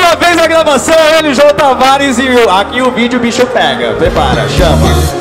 uma vez a gravação, ele, João Tavares, e aqui o vídeo o bicho pega. Prepara, chama.